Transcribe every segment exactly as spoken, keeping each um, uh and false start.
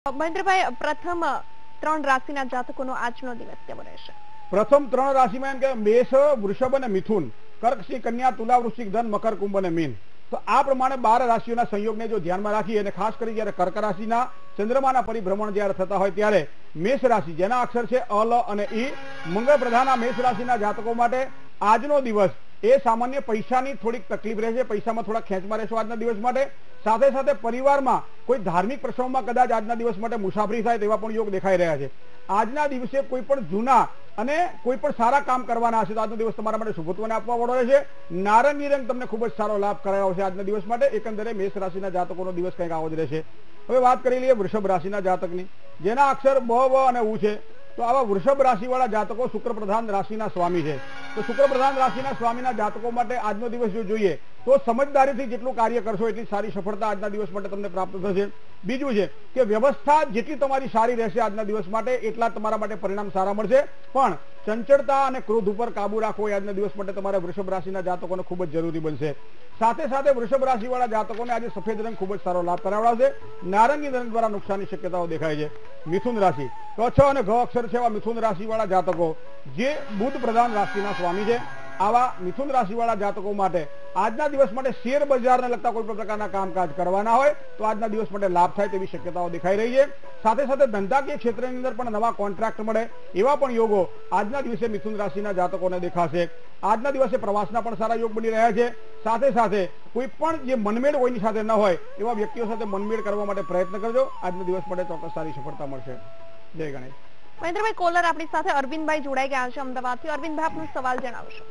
મહેન્દ્રભાઈ, પ્રથમ ત્રણ રાશિના જાતકોનો આજનો દિવસ કેવો રહેશે? પ્રથમ ત્રણ રાશિમાં એમ કે મેષ, વૃષભ અને મિથુન, કર્ક, સિંહ, કન્યા, તુલા, વૃશ્ચિક, ધન, મકર, કુંભ અને મીન. તો આ પ્રમાણે બાર રાશિઓના સંયોગને જો ધ્યાનમાં રાખી અને ખાસ કરી જ્યારે કર્ક રાશિના ચંદ્રમાના પરિભ્રમણ જ્યારે થતા હોય ત્યારે મેષ રાશિ જેના અક્ષર છે અ, લ અને ઈ, મંગળ પ્રધાન મેષ રાશિના જાતકો માટે આજનો દિવસ એ સામાન્ય પૈસાની થોડીક તકલીફ રહેશે, પૈસામાં થોડા ખેંચમાં રહેશો આજના દિવસ માટે. સાથે સાથે પરિવારમાં કોઈ ધાર્મિક પ્રસંગોમાં કદાચ આજના દિવસ માટે મુસાફરી થાય તેવા પણ યોગ દેખાઈ રહ્યા છે. આજના દિવસે કોઈ પણ જૂના અને કોઈ પણ સારા કામ કરવાના હશે તો આજનો દિવસ તમારા માટે શુભત્વને આપવા વાળો રહેશે. નારંગી રંગ તમને ખૂબ જ સારો લાભ કરાયો છે આજના દિવસ માટે. એકંદરે મેષ રાશિના જાતકોનો દિવસ કંઈક આવો જ રહેશે. હવે વાત કરી લઈએ વૃષભ રાશિના જાતકની, જેના અક્ષર બ, વ અને ઉ છે. તો આવા વૃષભ રાશિવાળા જાતકો શુક્ર પ્રધાન રાશિના સ્વામી છે. તો શુક્ર પ્રધાન રાશિના સ્વામીના જાતકો માટે આજનો દિવસ જો જોઈએ તો સમજદારીથી જેટલું કાર્ય કરશો એટલી સારી સફળતા આજના દિવસ માટે તમને પ્રાપ્ત થશે. બીજું છે કે વ્યવસ્થા જેટલી તમારી સારી રહેશે આજના દિવસ માટે એટલા તમારા માટે પરિણામ સારા મળશે. પણ ચંચળતા અને ક્રોધ ઉપર કાબુ રાખવો એ આજના દિવસ માટે તમારે વૃષભ રાશિના જાતકોને ખૂબ જ જરૂરી બનશે. સાથે સાથે વૃષભ રાશિવાળા જાતકોને આજે સફેદ રંગ ખૂબ જ સારો લાભ કરાવડાવશે. નારંગી રંગ દ્વારા નુકસાનની શક્યતાઓ દેખાય છે. મિથુન રાશિ, ક, છ અને ઘ અક્ષર છે એવા મિથુન રાશિવાળા જાતકો જે બુધ પ્રધાન રાશિના સ્વામી છે, આવા મિથુન રાશિવાળા જાતકો માટે આજના દિવસ માટે શેર બજારને લગતા કોઈ પણ પ્રકારના કામકાજ કરવાના હોય તો આજના દિવસ માટે લાભ થાય તેવી શક્યતાઓ દેખાઈ રહી છે. સાથે સાથે ધંધાકીય ક્ષેત્રની અંદર પણ નવા કોન્ટ્રાક્ટ મળે એવા પણ યોગો આજના દિવસે મિથુન રાશિના જાતકોને દેખાશે. આજના દિવસે પ્રવાસના પણ સારા યોગ બની રહ્યા છે. સાથે સાથે કોઈ પણ જે મનમેળ કોઈની સાથે ન હોય એવા વ્યક્તિઓ સાથે મનમેળ કરવા માટે પ્રયત્ન કરજો. આજના દિવસ માટે ચોક્કસ સારી સફળતા મળશે. જય ગણેશ. મહેન્દ્રભાઈ, કોલર આપણી સાથે અરવિંદભાઈ જોડાઈ ગયા છે અમદાવાદથી. અરવિંદભાઈ, આપનો સવાલ જણાવશો?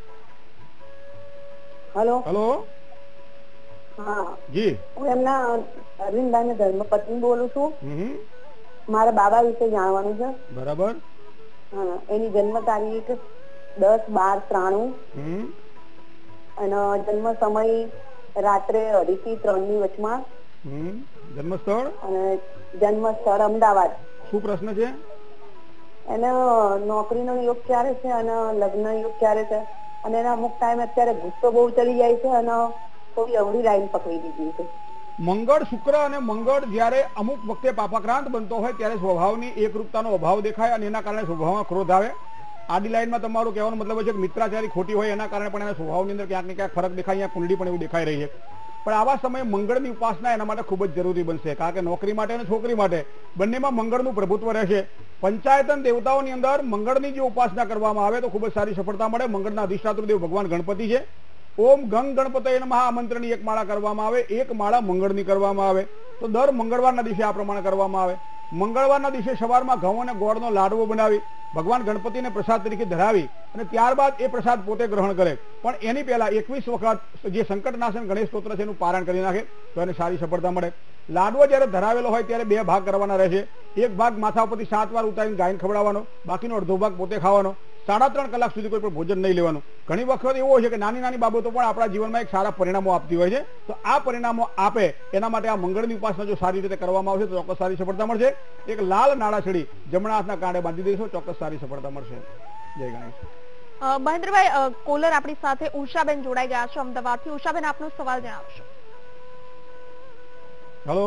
Hello hello. હા જી. હું એમના અરવિંદભાઈ ને ધર્મપત્ની બોલું છું. હમ. મારા બાબા વિશે જાણવાનું છે. બરાબર. હા, એની જન્મ તારીખ દસ બાર ત્રાણું હમ. અને જન્મ સમય રાત્રે અઢી થી ત્રણ ની વચમાં. હમ. જન્મ સ્થળ અને જન્મ સ્થળ અમદાવાદ. શું પ્રશ્ન છે? એને નોકરીનો યોગ ક્યારે છે અને લગ્ન યોગ ક્યારે છે, અને એના અમુક ટાઈમ અત્યારે ગુસ્સો બહુ ચડી જાય છે અને થોડી અવળી લાઈન પકડી દીધી છે. મંગળ, શુક્ર અને મંગળ જ્યારે અમુક વખતે પાપાક્રાંત બનતો હોય ત્યારે સ્વભાવની એકરૂપતાનો અભાવ દેખાય અને એના કારણે સ્વભાવમાં ક્રોધ આવે. આડી લાઈનમાં તમારું કહેવાનો મતલબ છે કે મિત્રાચારી ખોટી હોય એના કારણે પણ એના સ્વભાવની અંદર ક્યાંક ને ક્યાંક ફરક દેખાય. અહીંયા કુંડળી પણ એવું દેખાઈ રહી છે. પણ આવા સમયે મંગળની ઉપાસના એના માટે ખૂબ જ જરૂરી બનશે, કારણ કે નોકરી માટે અને છોકરી માટે બંનેમાં મંગળનું પ્રભુત્વ રહેશે. પંચાયતન દેવતાઓની અંદર મંગળની જો ઉપાસના કરવામાં આવે તો ખૂબ જ સારી સફળતા મળે. મંગળના અધિષ્ઠાતૃ દેવ ભગવાન ગણપતિ છે. ઓમ ગંગ ગણપતય નમઃ આ મંત્રની એક માળા કરવામાં આવે, એક માળા મંગળની કરવામાં આવે. તો દર મંગળવારના દિવસે આ પ્રમાણે કરવામાં આવે. મંગળવારના દિવસે સવારમાં ઘઉં અને ગોળનો લાડવો બનાવી ભગવાન ગણપતિને પ્રસાદ તરીકે ધરાવી અને ત્યારબાદ એ પ્રસાદ પોતે ગ્રહણ કરે. પણ એની પહેલા એકવીસ વખત જે સંકટનાશન ગણેશ સ્તોત્ર છે એનું પારાયણ કરી નાખે તો એને સારી સફળતા મળે. લાડવો જ્યારે ધરાવેલો હોય ત્યારે બે ભાગ કરવાના રહેશે. એક ભાગ માથા ઉપરથી સાત વાર ઉતારીને ગાયને ખવડાવવાનો, બાકીનો અડધો ભાગ પોતે ખાવાનો. સાડા ત્રણ કલાક સુધી કોઈ પણ ભોજન નહીં લેવાનું. ઘણી વખત એવો હોય છે કે નાની નાની બાબતો પણ આપણા જીવનમાં એક સારા પરિણામો આપતી હોય છે. તો આ પરિણામો આપે એના માટે આ મંગળની ઉપાસના જો સારી રીતે કરવામાં આવશે તો ચોક્કસ સારી સફળતા મળશે. એક લાલ નાળાછડી જમણા હાથના કાંડે બાંધી દઈશું, ચોક્કસ સારી સફળતા મળશે. જય ગણેશ. મહેન્દ્રભાઈ, કોલર આપણી સાથે ઉષાબેન જોડાઈ ગયા છે અમદાવાદથી. ઉષાબેન, આપનો સવાલ જણાવશો? હેલો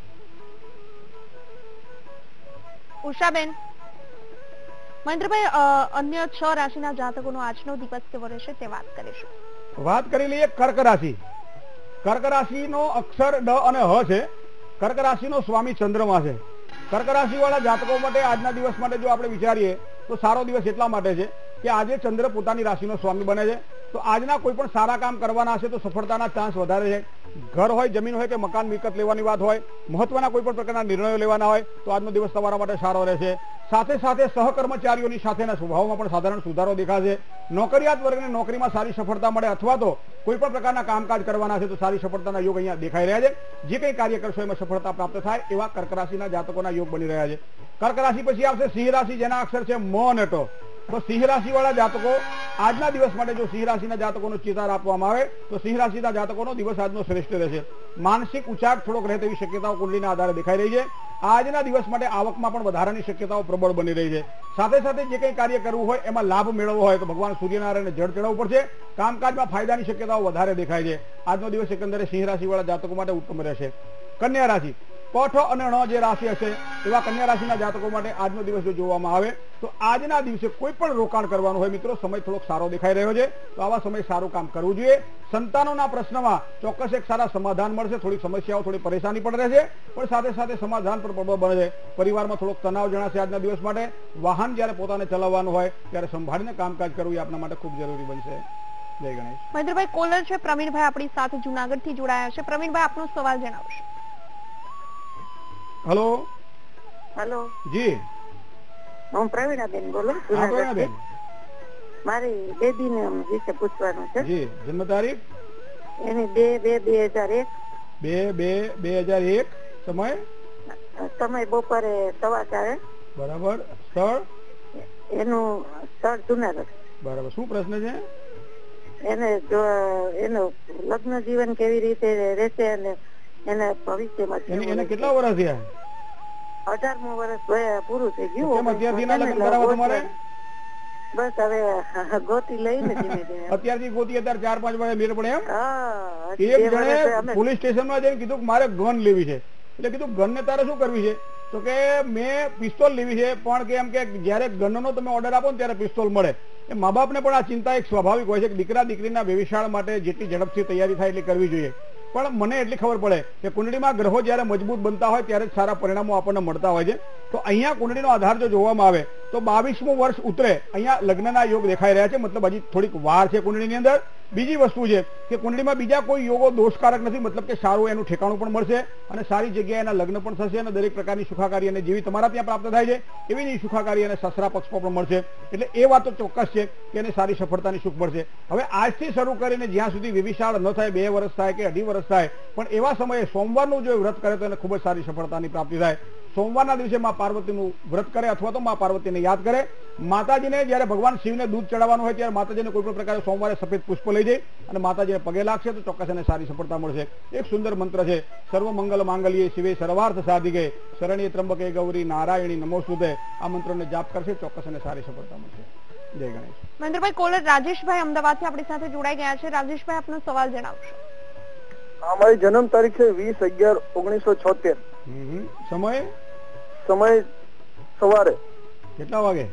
ઉષાબેન. મહેન્દ્રભાઈ, અન્ય છ રાશિના જાતકોનો આજનો દિવસ કેવો રહેશે તે વાત કરીશું. વાત કરી લઈએ કર્ક રાશિ. કર્ક રાશિનો અક્ષર ડ અને હ છે. કર્ક રાશિનો સ્વામી ચંદ્રમા છે. કર્ક રાશિ વાળા જાતકો માટે આજના દિવસ માટે જો આપણે વિચારીએ તો સારો દિવસ એટલા માટે છે કે આજે ચંદ્ર પોતાની રાશિનો સ્વામી બને છે. તો આજના કોઈ પણ સારા કામ કરવાના હશે તો સફળતાના ચાન્સ વધારે છે. ઘર હોય, જમીન હોય કે મકાન મિલકત લેવાની વાત હોય, મહત્વના કોઈ પણ પ્રકારના નિર્ણયો લેવાના હોય તો આજનો દિવસ તમારા માટે સારો રહેશે. સાથે સાથે સહકર્મચારીઓની સાથેના સ્વભાવમાં પણ સાધારણ સુધારો દેખાશે. નોકરિયાત વર્ગને નોકરીમાં સારી સફળતા મળે અથવા તો કોઈ પણ પ્રકારના કામકાજ કરવાના છે તો સારી સફળતાના યોગ અહીંયા દેખાઈ રહ્યા છે. જે કંઈ કાર્ય કરશો એમાં સફળતા પ્રાપ્ત થાય એવા કર્ક રાશિના જાતકોના યોગ બની રહ્યા છે. કર્ક રાશિ પછી આવશે સિંહ રાશિ, જેના અક્ષર છે મ અને ટ. તો સિંહ રાશિ વાળા જાતકો આજના દિવસ માટે જો સિંહ રાશિના જાતકોનો ચિતાર આપવામાં આવે તો સિંહ રાશિના જાતકોનો દિવસ આજનો શ્રેષ્ઠ રહેશે. માનસિક ઉચાટ થોડોક રહે તેવી શક્યતાઓ કુંડલીના આધારે દેખાઈ રહી છે. આજના દિવસ માટે આવકમાં પણ વધારાની શક્યતાઓ પ્રબળ બની રહી છે. સાથે સાથે જે કંઈ કાર્ય કરવું હોય એમાં લાભ મેળવવો હોય તો ભગવાન સૂર્યનારાયણને જળ ચડાવવું પડશે. કામકાજમાં ફાયદાની શક્યતાઓ વધારે દેખાય છે. આજનો દિવસ એકંદરે સિંહ રાશિ વાળા જાતકો માટે ઉત્તમ રહેશે. કન્યા રાશિ, કઠ અને ણ જે રાશિ હશે એવા કન્યા રાશિના જાતકો માટે આજનો દિવસ જો જોવામાં આવે તો આજના દિવસે કોઈ પણ રોકાણ કરવાનું હોય મિત્રો સમય થોડોક સારો દેખાઈ રહ્યો છે તો આવા સમય સારું કામ કરવું જોઈએ. સંતાનોના પ્રશ્નમાં ચોક્કસ એક સારા સમાધાન મળશે. થોડી સમસ્યાઓ થોડી પરેશાની પણ રહેશે પણ સાથે સાથે સમાધાન પણ પ્રબળ બને છે. પરિવારમાં થોડોક તણાવ જણાશે આજના દિવસ માટે. વાહન જ્યારે પોતાને ચલાવવાનું હોય ત્યારે સંભાળીને કામકાજ કરવું એ આપણા માટે ખૂબ જરૂરી બનશે. જય ગણેશ. મહેન્દ્રભાઈ, કોલર છે પ્રવીણભાઈ આપણી સાથે જુનાગઢ થી જોડાયા છે. પ્રવીણભાઈ, આપનો સવાલ જણાવશો. હેલો. હેલો જી. હું પ્રવીણાબેન બોલું. હા પ્રવીણાબેન. મારી બેબીને વિશે પૂછવાનું છે. જી. જન્મ તારીખ? એની બે બે બે હજાર એક. બે બે બે હજાર એક. સમય? સમય બપોરે સવા ચારે. બરાબર. સ્થળ? એનું સ્થળ જુનાગઢ. બરાબર. શું પ્રશ્ન છે? એને જો એનું લગ્ન જીવન કેવી રીતે રહેશે અને એને ભવિષ્યમાં એને એને કેટલા વર્ષ થયા? અઢારમું વર્ષ પૂરું થઈ ગયું. કેમ અત્યારથી ના લગ્ન કરાવવા તમારે? બસ હવે ગોતી લઈને ધીમે ધીમે. અત્યારથી ગોતી અત્યારે ચાર પાંચ વર્ષ મેળ પડે એમ? હા. એક જણે પોલીસ સ્ટેશનમાં જઈને કીધું કે મારે ગન લેવી છે. એટલે કીધું ગન ને તારે શું કરવી છે? તો કે મેં પિસ્તોલ લેવી છે પણ કે એમ કે જયારે ગનનો તમે ઓર્ડર આપો ને ત્યારે પિસ્તોલ મળે. એ મા બાપને પણ આ ચિંતા એક સ્વાભાવિક હોય છે કે દીકરા દીકરીના વ્યવિશાળ માટે જેટલી ઝડપથી તૈયારી થાય એટલી કરવી જોઈએ. પણ મને એટલી ખબર પડે કે કુંડળીમાં ગ્રહો જયારે મજબૂત બનતા હોય ત્યારે જ સારા પરિણામો આપણને મળતા હોય છે. તો અહીંયા કુંડળીનો આધાર જો જોવામાં આવે તો બાવીસમું વર્ષ ઉતરે અહીંયા લગ્નના યોગ દેખાઈ રહ્યા છે. મતલબ હજી થોડીક વાર છે કુંડળીની અંદર. બીજી વસ્તુ છે કે કુંડળીમાં બીજા કોઈ યોગો દોષકારક નથી. મતલબ કે સારું એનું ઠેકાણું પણ મળશે અને સારી જગ્યાએ એના લગ્ન પણ થશે અને દરેક પ્રકારની સુખાકારી અને જેવી તમારા ત્યાં પ્રાપ્ત થાય છે એવી જ સુખાકારી અને સસરા પક્ષમાં પણ મળશે. એટલે એ વાત તો ચોક્કસ છે કે એને સારી સફળતાની સુખ મળશે. હવે આજથી શરૂ કરીને જ્યાં સુધી વિવિશાળ ન થાય, બે વર્ષ થાય કે અઢી વર્ષ થાય, પણ એવા સમયે સોમવારનું જો વ્રત કરે તો એને ખૂબ જ સારી સફળતાની પ્રાપ્તિ થાય. સોમવારના દિવસે માં પાર્વતીનું વ્રત કરે અથવા તો માં પાર્વતીને યાદ કરે. માતાજીને જયારે ભગવાન શિવને દૂધ ચડાવવાનું હોય ત્યારે માતાજીને કોઈ પણ પ્રકારે સોમવારે સફેદ પુષ્પ લઈ જાય અને માતાજીને પગે લાગશે તો ચોક્કસ એને સારી સફળતા મળશે. એક સુંદર મંત્ર છે, સર્વ મંગલ માંગલ્યે શિવે સર્વાર્થ સાધિકે શરણ્યે ત્રંબકે ગૌરી નારાયણી નમોસ્તુતે. આ મંત્રને જાપ કરશે ચોક્કસ એને સારી સફળતા મળશે. જય ગણેશ. મહેન્દ્રભાઈ, કોલર રાજેશભાઈ અમદાવાદથી આપણી સાથે જોડાઈ ગયા છે. રાજેશભાઈ, આપનો સવાલ જણાવશો. મારી જન્મ તારીખ છે વીસ અગિયાર ઓગણીસો છોતેર. સમય? સમય સવારે કેટલા વાગે?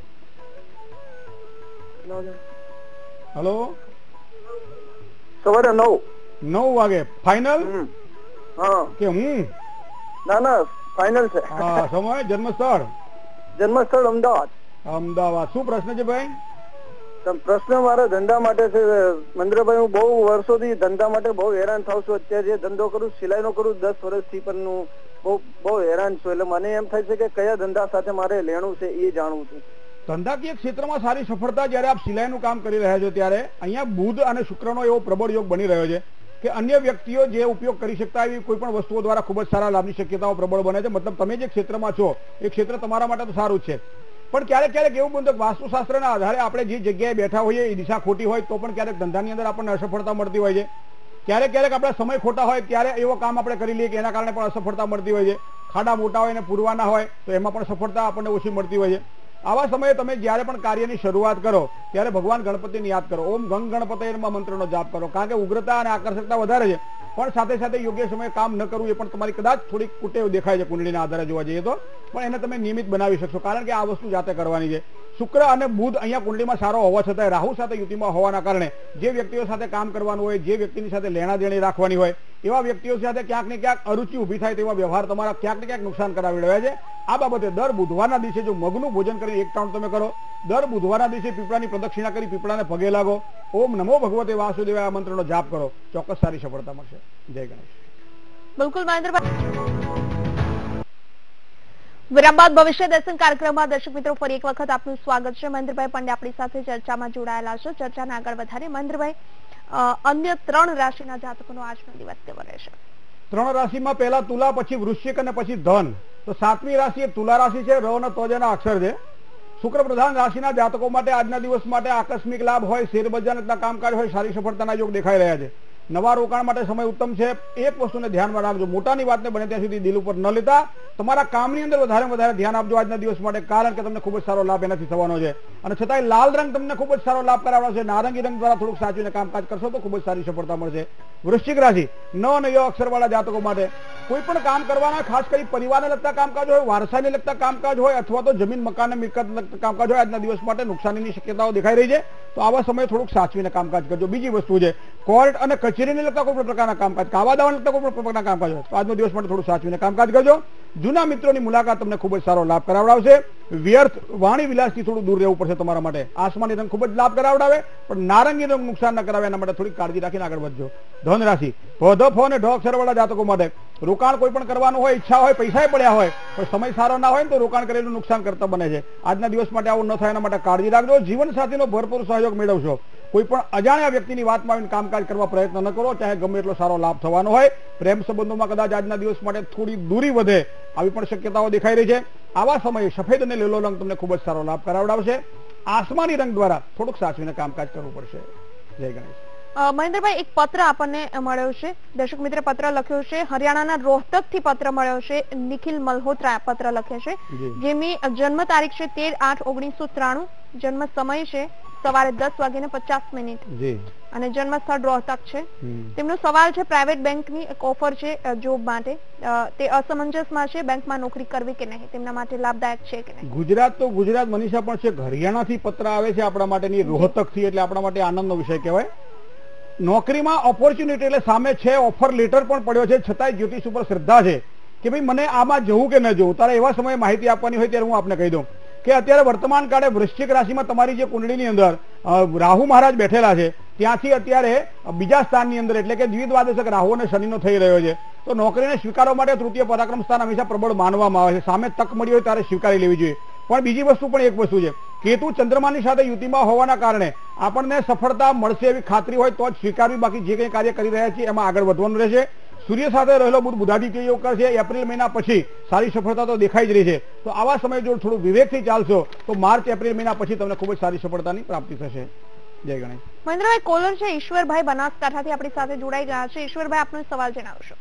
હેલો. સવારે નવ નવ વાગે. ફાઇનલ? હા કે હું? ના ના ફાઇનલ છે. હા. સમય? જન્મ સ્થળ? જન્મ સ્થળ અમદાવાદ. અમદાવાદ. શું પ્રશ્ન છે ભાઈ? પ્રશ્ન મારા ધંધા માટે છે મહેન્દ્રભાઈ. હું બહુ વર્ષોથી ધંધા માટે બહુ હેરાન થાઉં છું. અત્યારે જે ધંધો કરું સિલાઈ નો કરું દસ વર્ષથી પણ હું બહુ બહુ હેરાન છું. એટલે મને એમ થાય છે કે કયા ધંધા સાથે મારે લેણું છે એ જાણવું છું. ધંધાકીય ક્ષેત્રમાં સારી સફળતા જયારે આપ સિલાઈનું કામ કરી રહ્યા છો ત્યારે અહીંયા બુધ અને શુક્રનો એવો પ્રબળ યોગ બની રહ્યો છે કે અન્ય વ્યક્તિઓ જે ઉપયોગ કરી શકતા એવી કોઈ પણ વસ્તુઓ દ્વારા ખૂબ જ સારા લાભની શક્યતાઓ પ્રબળ બને છે. મતલબ તમે જે ક્ષેત્રમાં છો એ ક્ષેત્ર તમારા માટે તો સારું જ છે પણ ક્યારેક ક્યારેક એવું બનતું વાસ્તુશાસ્ત્રના આધારે આપણે જે જગ્યાએ બેઠા હોઈએ એ દિશા ખોટી હોય તો પણ ક્યારેક ધંધાની અંદર આપણને અસફળતા મળતી હોય છે. ક્યારેક ક્યારેક આપણા સમય ખોટા હોય ત્યારે એવો કામ આપણે કરી લઈએ કે એના કારણે પણ અસફળતા મળતી હોય છે. ખાડા મોટા હોય ને પૂરવાના હોય તો એમાં પણ સફળતા આપણને ઓછી મળતી હોય છે. આવા સમયે તમે જ્યારે પણ કાર્યની શરૂઆત કરો ત્યારે ભગવાન ગણપતિને યાદ કરો. ઓમ ગંગ ગણપતયે નમઃ મંત્રનો જાપ કરો. કારણ કે ઉગ્રતા અને આકર્ષકતા વધારે છે પણ સાથે સાથે યોગ્ય સમયે કામ ન કરવું એ પણ તમારી કદાચ થોડીક કુટેવ દેખાય છે કુંડળીના આધારે જોવા જઈએ તો. પણ એને તમે નિયમિત બનાવી શકશો કારણ કે આ વસ્તુ જાતે કરવાની છે. શુક્ર અને બુધ અહીંયા કુંડળીમાં સારો હોવા છતાં રાહુ સાથે યુતિમાં હોવાના કારણે જે વ્યક્તિઓ સાથે કામ કરવાનું હોય, જે વ્યક્તિની સાથે લેણા દેણી રાખવાની હોય એવા વ્યક્તિઓ સાથે ક્યાંક ને ક્યાંક અરુચિ ઉભી થાય તેવા વ્યવહાર તમારા ક્યાંક ને ક્યાંક નુકસાન કરાવી રહ્યા છે. આ બાબતે દર બુધવારના દિવસે જો મગનું ભોજન કરી એક ટાણું તમે કરો, દર બુધવારના દિવસે પીપળાની પ્રદક્ષિણા કરી પીપળાને પગે લાગો, ઓમ નમો ભગવતે વાસુદેવાય આ મંત્રનો જાપ કરો, ચોક્કસ સારી સફળતા મળશે. જય ગણેશ. બિલકુલ મહેન્દ્રભાઈ. વિરામ બાદ ભવિષ્ય દર્શન કાર્યક્રમમાં દર્શક મિત્રો ફરી એક વખત આપનું સ્વાગત છે. મહેન્દ્રભાઈ પંડ્યા આપણી સાથે ચર્ચામાં જોડાયેલા છે. ચર્ચાને આગળ વધારીએ. મહેન્દ્રભાઈ, અન્ય ત્રણ રાશિના જાતકોનો આજનો દિવસ કેવો રહેશે? ત્રણ રાશિમાં પહેલા તુલા, પછી વૃશ્ચિક અને પછી ધન. તો સાતમી રાશિ એ તુલા રાશિ છે. ર અને તોજના અક્ષર છે. શુક્ર પ્રધાન રાશિના જાતકો માટે આજના દિવસ માટે આકસ્મિક લાભ હોય, શેરબજારના કામકાજ હોય, સારી સફળતાના યોગ દેખાઈ રહ્યા છે. નવા રોકાણ માટે સમય ઉત્તમ છે. એક વસ્તુને ધ્યાનમાં રાખજો, મોટાની વાતને બને ત્યાં સુધી દિલ ઉપર ન લેતા, તમારા કામની અંદર વધારે વધારે ધ્યાન આપજો આજના દિવસ માટે, કારણ કે તમને ખૂબ જ સારો લાભ એનાથી થવાનો છે. અને છતાંય લાલ રંગ તમને ખૂબ જ સારો લાભ કરાવવાનો છે. નારંગી રંગ દ્વારા થોડુંક સાચવીને કામકાજ કરશો તો ખૂબ જ સારી સફળતા મળશે. વૃશ્ચિક રાશિ ન અને ય અક્ષરવાળા જાતકો માટે કોઈ પણ કામ કરવાના, ખાસ કરી પરિવારને લગતા કામકાજ હોય, વારસાને લગતા કામકાજ હોય, અથવા તો જમીન મકાન મિલકત લગતા કામકાજ હોય, આજના દિવસ માટે નુકસાનીની શક્યતાઓ દેખાઈ રહી છે. તો આવા સમયે થોડુંક સાચવીને કામકાજ કરજો. બીજી વસ્તુ છે, કોર્ટ અને કચેરીને લગતા કોઈ પણ પ્રકારના કામકાજ, કાવા દાવાને લગતા કોઈ પણ પ્રકારના કામકાજ હોય તો આજનો દિવસ માટે થોડું સાચવીને કામકાજ કરજો. જૂના મિત્રોની મુલાકાત તમને ખૂબ જ સારો લાભ કરાવડાવશે. વ્યર્થ વાણી વિલાસથી થોડું દૂર રહેવું પડશે તમારા માટે. આસમાની રંગ ખૂબ જ લાભ કરાવડાવે, પણ નારંગી રંગ નુકસાન ન કરાવે, એના માટે થોડી કાળજી રાખીને આગળ વધજો. ધન રાશિ ભ અને ઢ અક્ષરવાળા જાતકો માટે રોકાણ કોઈ પણ કરવાનું હોય, ઈચ્છા હોય, પૈસા પડ્યા હોય, પણ સમય સારો ના હોય ને તો રોકાણ કરેલું નુકસાન કરતા બને છે. આજના દિવસ માટે આવું ન થાય એના માટે કાળજી રાખજો. જીવન સાથીનો ભરપૂર સહયોગ મેળવશો. કોઈ પણ અજાણ્યા વ્યક્તિની વાતમાં આવીને કામકાજ કરવા પ્રયત્ન ન કરો, ચાહે ગમે એટલો સારો લાભ થવાનો હોય. પ્રેમ સંબંધોમાં કદાચ આજના દિવસ માટે થોડી દૂરી વધે આવી પણ શક્યતાઓ દેખાઈ રહી છે. આવા સમયે સફેદ અને લીલો રંગ તમને ખૂબ જ સારો લાભ કરાવડાવશે. આસમાની રંગ દ્વારા થોડુંક સાચવીને કામકાજ કરવું પડશે. જય ગણેશ. મહેન્દ્રભાઈ, એક પત્ર આપણને મળ્યો છે, દર્શક મિત્ર પત્ર લખ્યો છે, હરિયાણાના રોહતક થી પત્ર મળ્યો છે. નિખિલ મલ્હોત્રા પત્ર લખે છે, જેમની જન્મ તારીખ છે તેર આઠ ઓગણીસો ત્રાણું, જન્મ સમય છે સવારે દસ વાગીને પચાસ મિનિટ અને જન્મ સ્થળ રોહતક છે. તેમનો સવાલ છે, પ્રાઇવેટ બેંકની એક ઓફર છે જોબ માટે, તે અસમંજસમાં છે, બેંકમાં નોકરી કરવી કે નહીં, તેમના માટે લાભદાયક છે કે નહીં. ગુજરાત તો ગુજરાત મનીષા પણ છે, હરિયાણાથી પત્ર આવે છે આપણા માટેની રોહતક થી, એટલે આપણા માટે આનંદનો વિષય કહેવાય. નોકરીમાં ઓપોર્ચ્યુનિટી એટલે સામે છે, ઓફર લેટર પણ પડ્યો છે, છતાંય જ્યોતિષ ઉપર શ્રદ્ધા છે કે ભાઈ મને આમાં જવું કે ન જવું. તારે એવા સમયે માહિતી આપવાની હોય ત્યારે હું આપને કહી દઉં કે અત્યારે વર્તમાન કાળે વૃશ્ચિક રાશિમાં તમારી જે કુંડળીની અંદર રાહુ મહારાજ બેઠેલા છે, ત્યાંથી અત્યારે બીજા સ્થાનની અંદર એટલે કે દ્વિદ્વાદશક રાહુ અને શનિનો થઈ રહ્યો છે. તો નોકરીને સ્વીકારવા માટે તૃતીય પરાક્રમ સ્થાન હંમેશા પ્રબળ માનવામાં આવે છે. સામે તક મળી હોય ત્યારે સ્વીકારી લેવી જોઈએ. પણ બીજી વસ્તુ પણ એક વસ્તુ છે, કેતુ ચંદ્રમાની સાથે યુતિમાં હોવાના કારણે આપણને સફળતા મળશે એવી ખાતરી હોય તો જ સ્વીકારવી, બાકી જે કંઈ કાર્ય કરી રહ્યા છીએ એમાં આગળ વધવાનું રહેશે. સૂર્ય સાથે રહેલો બુધ બુધાદિત્ય યોગ કરશે. એપ્રિલ મહિના પછી સારી સફળતા તો દેખાઈ જ રહી છે. તો આવા સમયે જો થોડું વિવેકથી ચાલશો તો માર્ચ એપ્રિલ મહિના પછી તમને ખૂબ જ સારી સફળતાની પ્રાપ્તિ થશે. જય ગણેશ. મહેન્દ્રભાઈ, કોલર છે ઈશ્વરભાઈ બનાસકાંઠાથી આપણી સાથે જોડાઈ ગયા છે. ઈશ્વરભાઈ, આપનો સવાલ જણાવશો.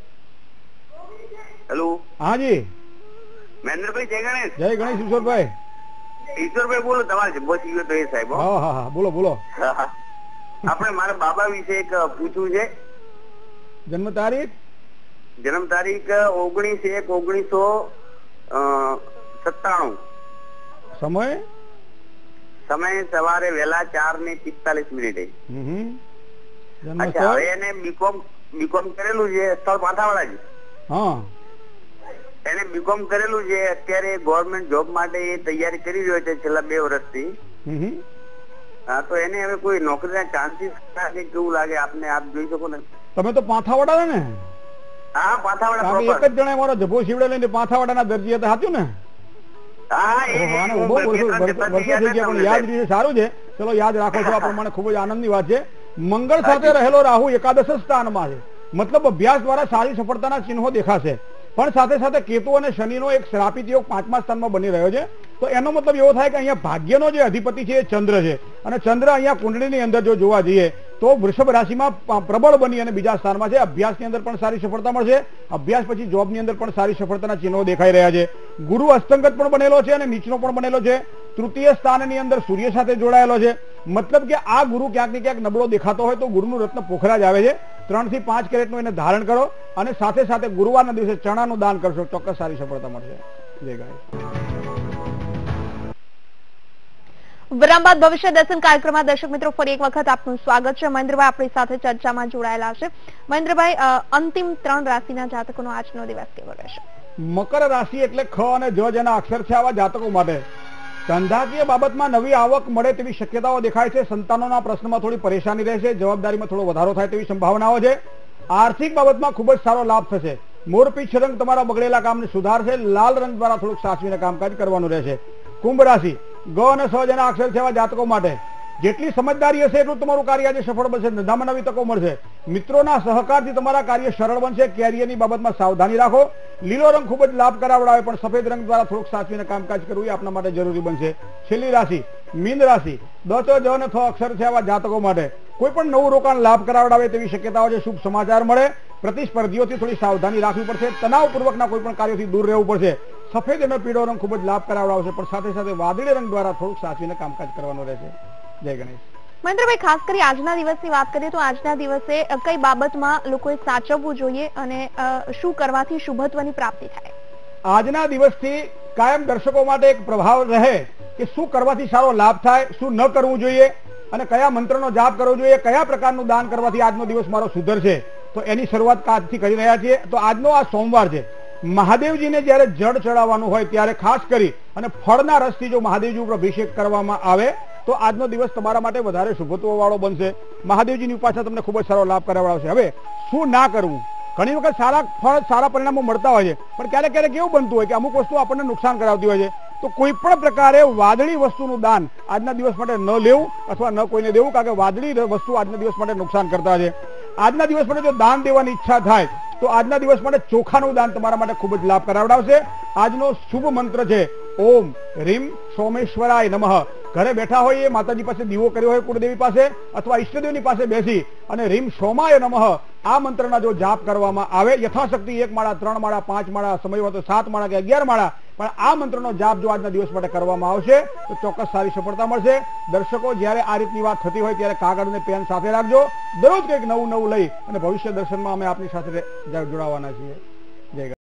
હેલો. હાજી મહેન્દ્રભાઈ, જય ગણેશ. જય ગણેશ ઈશ્વરભાઈ. ઈશ્વરભાઈ બોલો, તમારે જબ્બો થઈ ગયો તો એ સાહેબ. હા હા હા બોલો બોલો. આપણે મારા બાબા વિશે એક પૂછવું છે. જન્મ તારીખ જન્મ તારીખ ઓગણીસ એક ઓગણીસો સત્તાણું. સમય સમય સવારે વહેલા ચાર ને પિસ્તાલીસ મિનિટે. અચ્છા, હવે એને બીકોમ બીકોમ કરેલું છે, સ્થળ પાથાવાળા છે. હા, એને બીકોમ કરેલું છે. અત્યારે ગવર્મેન્ટ જોબ માટે એ તૈયારી કરી રહ્યો છે છેલ્લા બે વર્ષથી. હા, તો એને હવે કોઈ નોકરીના ચાન્સીસ કેવું લાગે આપને? આપ જોઈ શકો ને. તમે તો પાથાવાડા ને? હા, પાથાવાડા. એક જ જણા મારો જભો શીવડે લઈને પાથાવાડાના દરજી હતા, સાચું ને? યાદ રહે, સારું છે. ચલો, યાદ રાખો છો આ પ્રમાણે, ખૂબ જ આનંદની વાત છે. મંગળ સાથે રહેલો રાહુ એકાદશ સ્થાનમાં છે, મતલબ અભ્યાસ દ્વારા સારી સફળતાના ચિહ્નો દેખાશે. પણ સાથે સાથે કેતુ અને શનિનો એક શ્રાપિત યોગ પાંચમા સ્થાનમાં બની રહ્યો છે. તો એનો મતલબ એવો થાય કે અહીંયા ભાગ્યનો જે અધિપતિ છે એ ચંદ્ર છે, અને ચંદ્ર અહીંયા કુંડળીની અંદર જો જોવા જઈએ તો વૃષભ રાશિમાં પ્રબળ બની અને બીજા સ્થાનમાં છે. અભ્યાસની અંદર પણ સારી સફળતા મળશે. અભ્યાસ પછી જોબની અંદર પણ સારી સફળતાના ચિહ્નો દેખાઈ રહ્યા છે. ગુરુ અસ્તંગત પણ બનેલો છે અને નીચનો પણ બનેલો છે. તૃતીય સ્થાનની અંદર સૂર્ય સાથે જોડાયેલો છે. મતલબ કે આ ગુરુ ક્યાંક ને ક્યાંક નબળો દેખાતો હોય તો ગુરુનું રત્ન પોખરા જ આવે છે. ત્રણ થી પાંચ કેરેટનું એને ધારણ કરો અને સાથે સાથે ગુરુવારના દિવસે ચણાનું દાન કરશો, ચોક્કસ સારી સફળતા મળશે. જય ગણેશ. વિરામ બાદ ભવિષ્ય દર્શન કાર્યક્રમમાં દર્શક મિત્રો ફરી એક વખત આપનું સ્વાગત છે. મહેન્દ્રભાઈ આપણી સાથે ચર્ચામાં જોડાયેલા છે. મહેન્દ્રભાઈ, અંતિમ ત્રણ રાશિના જાતકોનો આજનો દિવસ કેવો રહેશે? મકર રાશિ એટલે ખ અને જ જેના અક્ષર છે, આવા જાતકો માટે ધંધાકીય બાબતમાં નવી આવક મળે તેવી શક્યતાઓ દેખાય છે. સંતાનોના પ્રશ્નમાં થોડી પરેશાની રહેશે. જવાબદારીમાં થોડો વધારો થાય તેવી સંભાવનાઓ છે. આર્થિક બાબતમાં ખૂબ જ સારો લાભ થશે. મોરપીંછ રંગ તમારા બગડેલા કામને સુધારશે. લાલ રંગ દ્વારા થોડુંક સાચવીને કામકાજ કરવાનું રહેશે. કુંભ રાશિ ગ અને સ જેના અક્ષર છે એવા જાતકો માટે જેટલી સમજદારી હશે એટલું તમારું કાર્ય આજે સફળ બનશે, ધંધામાં નવી તકો મળશે, મિત્રોના સહકારથી તમારા કાર્ય સરળ બનશે, કેરિયરની બાબતમાં સાવધાની રાખો, લીલો રંગ ખૂબ જ લાભ કરાવડાવે પણ સફેદ રંગ દ્વારા થોડુંક સાચવીને કામકાજ કરવું એ આપના માટે જરૂરી બનશે। છેલ્લી રાશિ મીન રાશિ, દ ચ જ અને થ અક્ષર છે આવા જાતકો માટે કોઈ પણ નવું રોકાણ લાભ કરાવડાવે તેવી શક્યતાઓ છે, શુભ સમાચાર મળે, પ્રતિસ્પર્ધીઓથી થોડી સાવધાની રાખવી પડશે, તણાવપૂર્વકના કોઈ પણ કાર્યોથી દૂર રહેવું પડશે, સફેદ અને પીળો રંગ ખૂબ જ લાભ કરાવડાવશે પણ સાથે સાથે વાદળી રંગ દ્વારા થોડુંક સાચવીને કામકાજ કરવાનું રહેશે। જય ગણેશ। મહેન્દ્રભાઈ, ખાસ કરી આજના દિવસની વાત કરીએ તો આજના દિવસે કઈ બાબતમાં લોકોએ સાચવવું જોઈએ અને શું કરવાથી શુભત્વની પ્રાપ્તિ થાય? આજના દિવસથી કાયમ દર્શકો માટે એક પ્રભાવ રહે કે શું કરવાથી સારો લાભ થાય, શું ન કરવું જોઈએ અને કયા મંત્રનો જાપ કરવો જોઈએ, કયા પ્રકારનું દાન કરવાથી આજનો દિવસ મારો સુધરશે, તો એની શરૂઆત આજથી કરી રહ્યા છીએ। તો આજનો આ સોમવાર છે, મહાદેવજીને જયારે જળ ચડાવવાનું હોય ત્યારે ખાસ કરી અને ફળના રસથી જો મહાદેવજી ઉપર અભિષેક કરવામાં આવે તો આજનો દિવસ તમારા માટે વધારે શુભત્વ વાળો બનશે, મહાદેવજીની ઉપાસના તમને ખૂબ જ સારો લાભ કરાવડાવશે। હવે શું ના કરવું, ઘણી વખત સારા ફળ સારા પરિણામો મળતા હોય છે પણ ક્યારેક ક્યારેક એવું બનતું હોય કે અમુક વસ્તુ આપણને નુકસાન કરાવતી હોય છે, તો કોઈ પણ પ્રકારે વાદળી વસ્તુનું દાન આજના દિવસ માટે ન લેવું અથવા ન કોઈને દેવું, કારણ કે વાદળી વસ્તુ આજના દિવસ માટે નુકસાન કરતા છે। આજના દિવસ માટે જો દાન દેવાની ઈચ્છા થાય તો આજના દિવસ માટે ચોખાનું દાન તમારા માટે ખૂબ જ લાભ કરાવડાવશે। આજનો શુભ મંત્ર છે ઓમ રીમ સોમેશ્વરાય નમઃ। ઘરે બેઠા હોઈએ, માતાજી પાસે દીવો કર્યો હોય કુળદેવી પાસે અથવા ઈષ્ટદેવની પાસે બેસી અને રીમ સોમાય નમઃ આ મંત્રના જો જાપ કરવામાં આવે, યથાશક્તિ એક માળા, ત્રણ માળા, પાંચ માળા, સમય હોય તો સાત માળા કે અગિયાર માળા, પણ આ મંત્રનો જાપ જો આજના દિવસ માટે કરવામાં આવશે તો ચોક્કસ સારી સફળતા મળશે। દર્શકો, જ્યારે આ રીતની વાત થતી હોય ત્યારે કાગળ અને પેન સાથે રાખજો, દરરોજ કંઈક નવું નવું લઈ અને ભવિષ્ય દર્શનમાં અમે આપની સાથે જોડાવાના છીએ। જય